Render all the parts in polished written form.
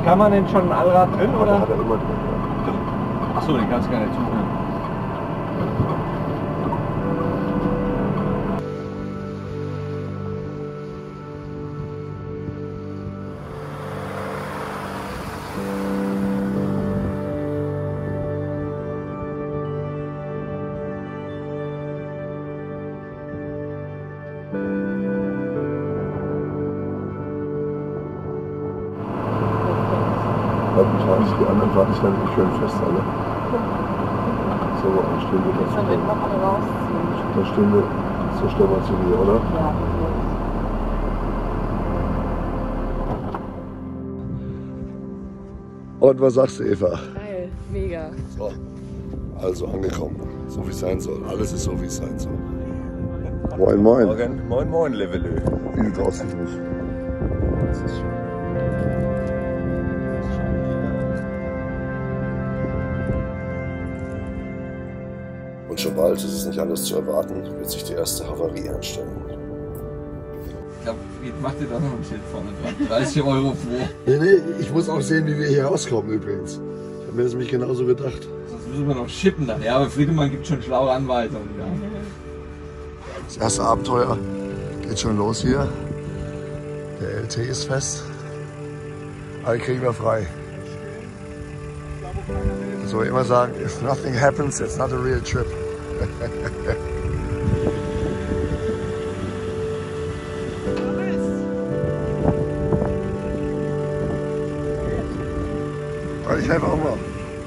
Kann man denn schon ein Allrad drin, oder? Hat er immer drin, ja. Achso, den kannst du gar nicht suchen. Die anderen warte ich dann nicht schön fest alle. So, dann stehen wir dazu. Dann stehen wir, so stellen wir zu mir, oder? Ja. Und was sagst du, Eva? Geil, mega. So, also angekommen, so wie es sein soll. Alles ist so, wie es sein soll. Moin, moin. Morgen. Moin, moin, Levelö. Wie sieht aus für mich? Das ist schon. Und schon bald, ist es nicht anders zu erwarten, wird sich die erste Havarie einstellen. Ich glaube, jetzt macht ihr doch noch ein Schild vorne dran. 30 Euro pro. Nee, ich muss auch sehen, wie wir hier rauskommen übrigens. Ich habe mir das nämlich genauso gedacht. Sonst müssen wir noch schippen dann. Ja, aber Friedemann gibt schon schlaue Anweisungen. Ja. Das erste Abenteuer geht schon los hier. Der LT ist fest. Alle kriegen wir frei. So immer sagen, if nothing happens, it's not a real trip. Ich helfe auch mal.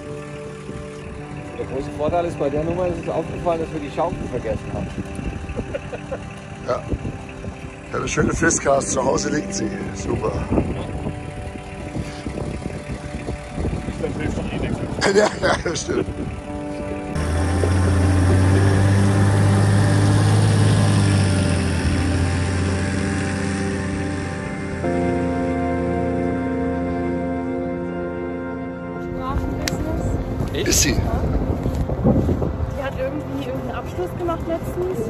Der große Vorteil ist, bei der Nummer ist es aufgefallen, dass wir die Schaukel vergessen haben. Ja. Ich habe eine schöne Fistcast, zu Hause liegt sie. Super. Dann hilft doch eh nichts. Ja, das stimmt. Ist sie? Die hat irgendwie irgendeinen Abschluss gemacht letztens.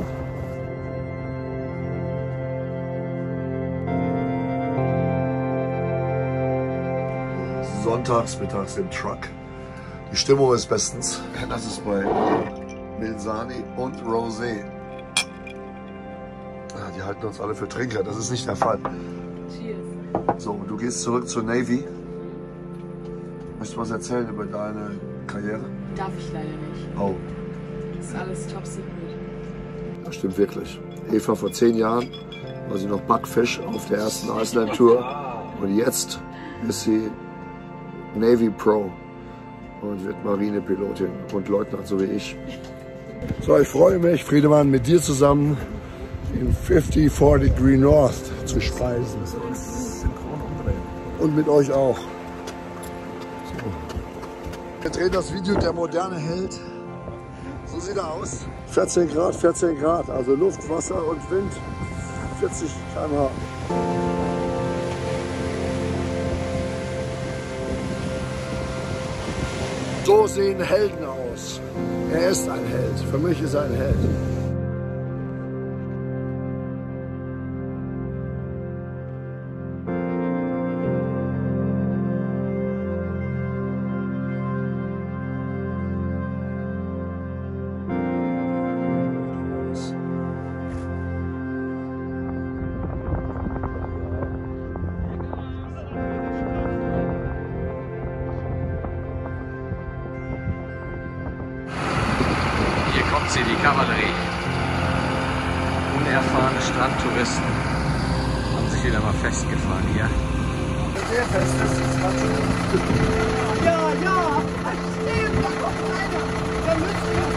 Sonntags, mittags im Truck. Die Stimmung ist bestens. Das ist bei Milsani und Rosé. Ja, die halten uns alle für Trinker. Das ist nicht der Fall. Cheers. So, du gehst zurück zur Navy. Möchtest du was erzählen über deine Karriere? Darf ich leider nicht. Oh, Das ist alles top secret. das stimmt wirklich. Eva, vor 10 Jahren war sie noch Backfisch auf der ersten Iceland Tour. Und jetzt ist sie Navy Pro und wird Marinepilotin und Leutnant, so wie ich. So, ich freue mich, Friedemann, mit dir zusammen in 54 Degree North zu speisen. Und mit euch auch. So. Wir drehen das Video Der moderne Held. So sieht er aus. 14 Grad, also Luft, Wasser und Wind 40 km/h. So sehen Helden aus. Er ist ein Held. Für mich ist er ein Held. Sie, die Kavallerie. Unerfahrene Strandtouristen haben sich wieder mal festgefahren hier. Sehr fest ist die Strandtour. Ja, ja, verstehe, was auf einer. Der müsste